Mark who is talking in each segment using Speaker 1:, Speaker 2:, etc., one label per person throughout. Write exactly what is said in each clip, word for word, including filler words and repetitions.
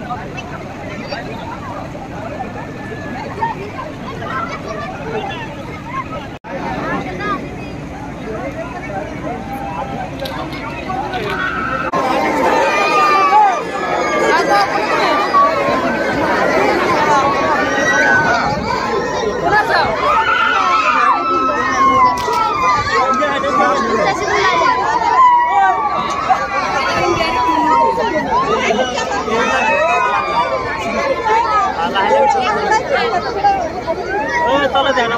Speaker 1: तल ध्यान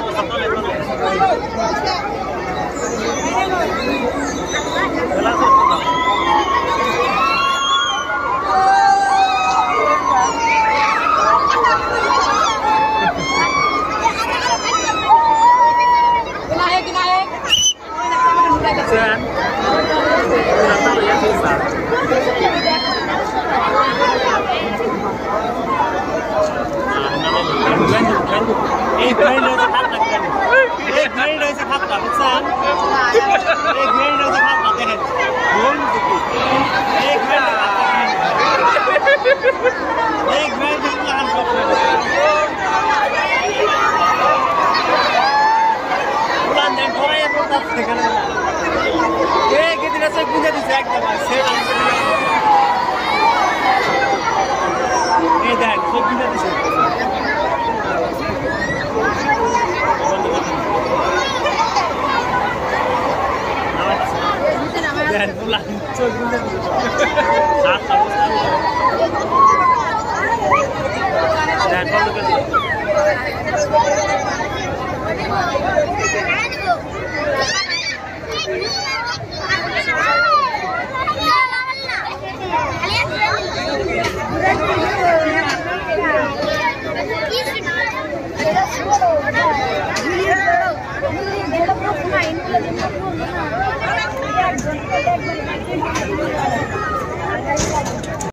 Speaker 1: एक मिनट से खात लगते हैं एक मिनट से खात लगते हैं एक मिनट से खात लगते हैं एक मिनट एक मिनट से प्लान करते हैं प्लान दें थोड़ा ये तो तब से करना ये कितने से पूछे दिसे एक बार से ये देख सब पूछे दिसे dan pulang saat dan kalau